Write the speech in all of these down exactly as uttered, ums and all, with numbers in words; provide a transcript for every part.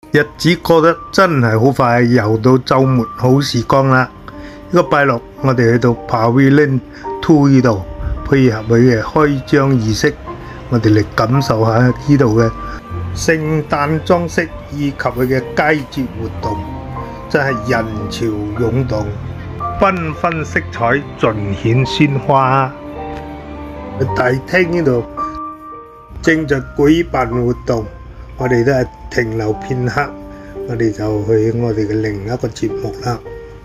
日子過得真係好快，又到週末好時光啦！呢個拜六我哋去到 Pavilion Two 呢度，配合佢嘅開張儀式，我哋嚟感受下呢度嘅聖誕裝飾以及佢嘅佳節活動，真係人潮湧動，繽紛色彩盡顯鮮花。大廳呢度正在舉辦活動。我哋都係停留片刻，我哋就去我哋嘅另一個節目啦。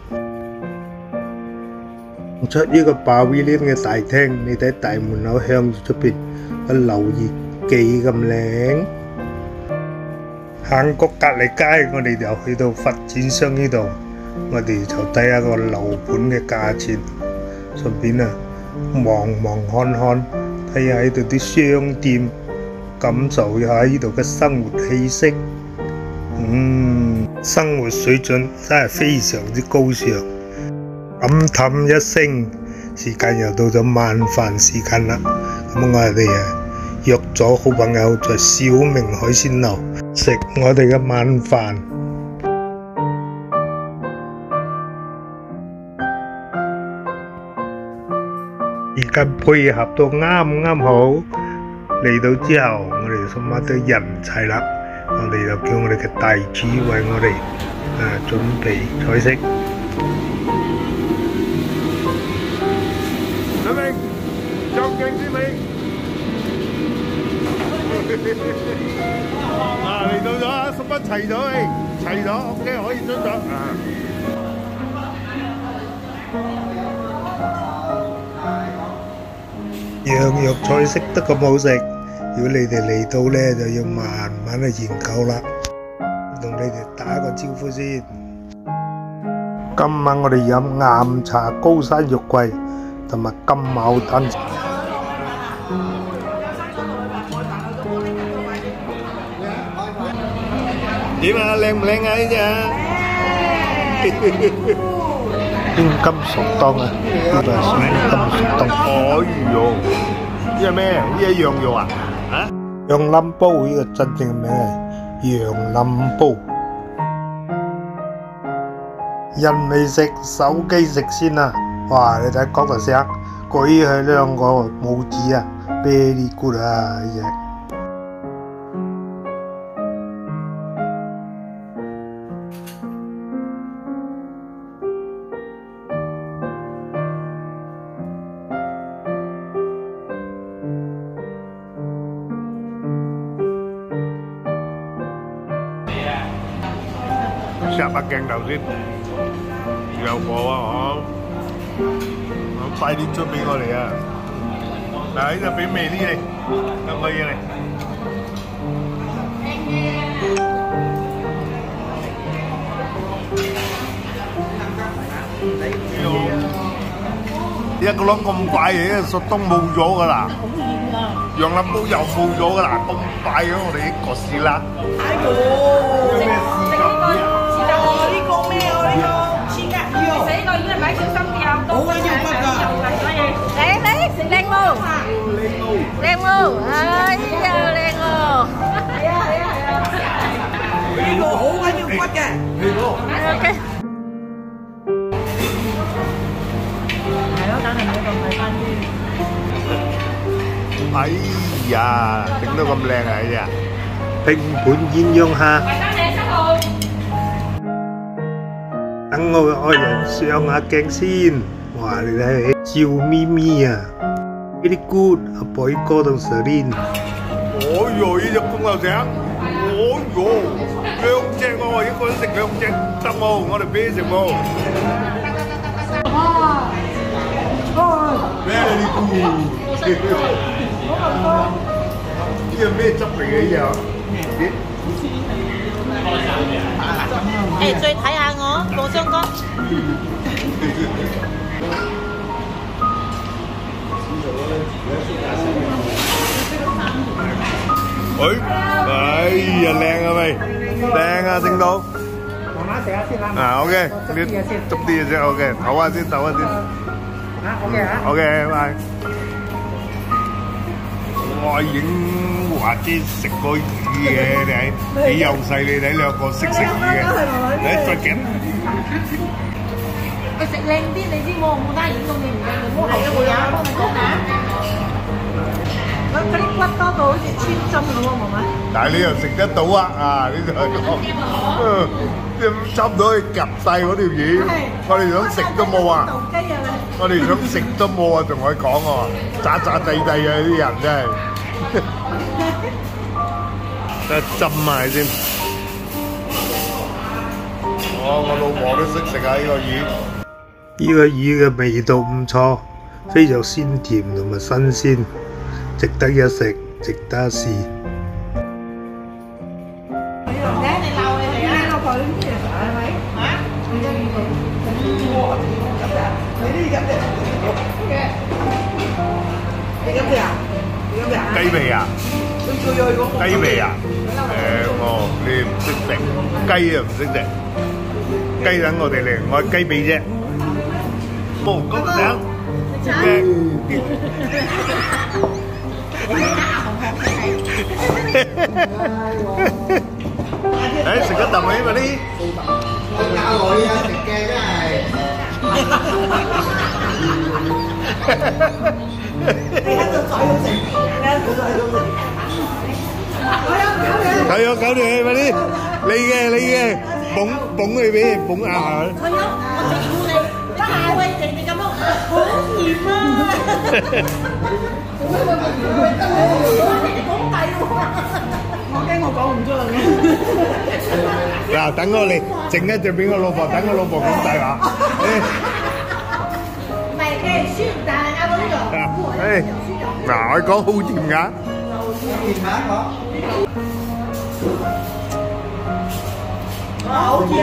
出呢個 Pavilion 嘅大廳，你睇大門口向住出邊個樓葉幾咁靚。行過隔離街，我哋就去到發展商呢度，我哋就睇下個樓盤嘅價錢，順便啊望望看看，睇下呢度啲商店。感受一下呢度嘅生活氣息，嗯，生活水準真係非常之高尚。感嘆一聲，時間又到咗晚飯時間啦。咁我哋啊約咗好朋友在小明海鮮樓食我哋嘅晚飯。而家配合到啱啱好。嚟到之後，我哋就乜都人齊啦，我哋就叫我哋嘅大廚為我哋誒準備菜式。小明，着鏡先未？啊，嚟到咗，十分齊咗，齊咗 ，OK， 可以出咗。樣樣菜式都咁好食，如果你哋嚟到呢，就要慢慢去研究啦。同你哋打個招呼先。今晚我哋飲岩茶高山肉桂同埋金牡丹。點啊？靚唔靚啊？呢隻？冰金熟當啊，呢個係冰金熟當。哎呦，呢係咩？呢係羊肉啊？啊？羊腩煲呢個真正嘅名係羊腩煲。人未食，手機食先啊！哇！你睇角頭石舉起兩個拇指啊 ，very good 啊！呢隻。攝下鏡頭先，有火啊！嗬，快啲出俾我哋啊！嗱，呢就俾味啲嚟，兩個嘢嚟。一個窿咁快嘅，實都冇咗噶啦。羊腩煲又冇咗噶啦，咁快嘅我哋啲國師啦。哎呦！有咩事咁？買小心啲啊！好鬼要骨㗎！靚靚靚喎，靚喎，哎呀靚喎！係啊係啊係啊！呢個好鬼要骨嘅。OK。係咯，等陣你咁睇翻啲。哎呀，整到咁靚啊！哎呀，拼盤鴛鴦蝦。等我嘅愛人上下鏡先，哇！你睇笑咪咪啊 ，very good， 阿寶哥同 Selin。哎呦，呢隻公牛井，哎呦，兩隻喎，一個人食兩隻得冇？我哋俾食冇。哇！哇 ！very good。呢個咩汁嚟嘅呢？ 誒，再睇下我冇相干。 喂，哎呀，靚啊咪，靚啊整到。 慢慢食下先啦。 啊 ，OK，你執啲嘢先 ，OK， 唞下先，唞下先。 啊 ，OK 啊。 OK，拜。哇，影華姐食過魚嘅，你睇你又細，你睇兩個識食魚嘅，你再夾。 佢食靚啲，你知冇？冇得演到你唔靚，冇係啊，會有幫你講㗎。嗰嗰啲骨多到好似穿針咁喎，係咪？ 但係你又食得到啊！啊，呢就係講，即差唔多可以夾晒嗰條魚，我哋想食都冇啊！我哋想食都冇啊，同佢講喎，渣渣地地啊！啲人真係，得浸埋先。我我老婆都識食啊！呢個魚， 呢個魚嘅味道唔錯，非常鮮甜同埋新鮮，值得一食，值得一試。 雞味啊！雞味啊！誒，我你唔識食，雞又唔識食，雞等我哋嚟，我係雞髀啫。冇高頂嘅。誒，食一啖咪嗰啲。教我啊！食嘅真係。你喺度嘴好食，你喺度嘴好食。搞咗搞掂快啲，你嘅你嘅，捧捧佢俾，捧下佢。 佢有我整蠱你，你下喂靜靜咁樣，好甜啊！做咩咁甜？你講大喎！我驚我講唔出嚟。 嗱，等我嚟整一隻俾我老婆，等我老婆講大話。 唔係嘅，酸但係啱嗰個。 誒，嗱，我講好甜㗎。甜下講。 好甜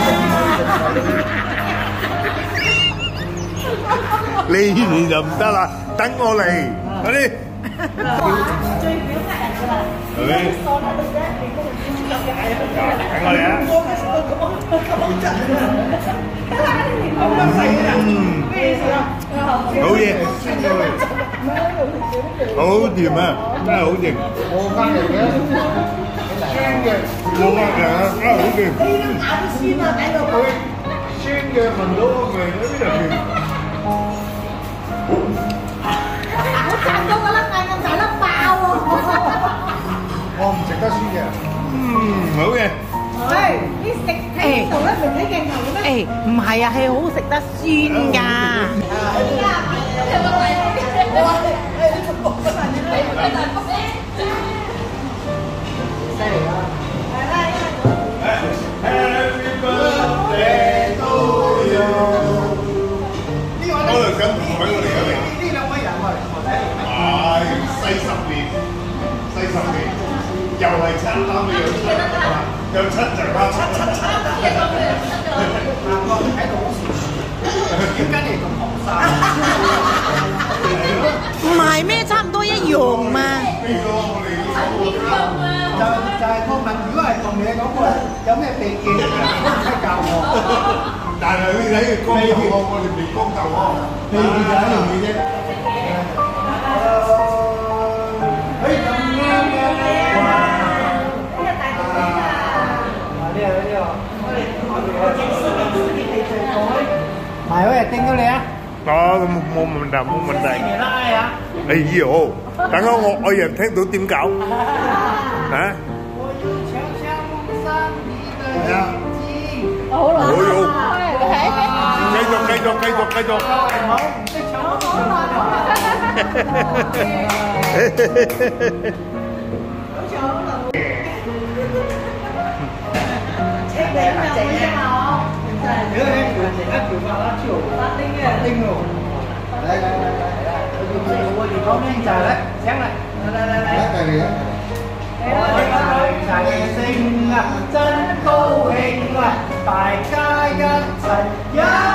啊！ 呢年就唔得啦，等我嚟，快啲。 最表達人㗎啦，你傻喺度啫，你嗰個點知咁嘅係啊？ 等我嚟啊！ 我嘅食到咁咁質嗯，咩事啊？ 好嘢，好甜啊，真係好甜。我翻嚟嘅，酸嘅，我翻嚟啊，真係好甜。 你都咬到酸啊，睇到佢酸嘅聞到個味喺邊度甜？ 我賺到嗰粒眼咁大粒爆喎！ 我唔食得酸嘅。嗯，好嘅。 喂，你食喺度咧，明睇鏡頭嘅咩？誒，唔係啊，係好食得酸㗎。犀利啦！係啦， Happy birthday to you。嗰兩張台我哋有嚟。呢兩位人我嚟我睇。係細十年，細十年，又係七啱嘅樣七啊！有七就啱七七七。我睇到好少，點解你咁學生？ 唔係咩？差唔多一樣嘛。 就就係我問，如果係同你講過，有咩秘技，可唔可以教我？ 但係你睇嘅光頭喎，我哋未光頭喎， 秘技就一樣嘢啫。可以咁啱嘅。哇！呢個大個仔啊！呢個呢個，我哋我哋我哋你最改，埋位叮到你啊！ 哦，咁冇問題，冇問題。哎呦，等下我我人聽到點搞？啊？我要長相夢生你的眼睛。好啦。好有。繼續繼續繼續繼續。好，唔識唱。 請你入去啫嘛，我。 如果你條成一條發啦，超發丁嘅丁喎。嚟嚟嚟嚟嚟，我哋講邊就係咧，請嚟，嚟嚟嚟嚟，嚟嚟嚟。我哋齊聲啊，真高興啊，大家一齊一。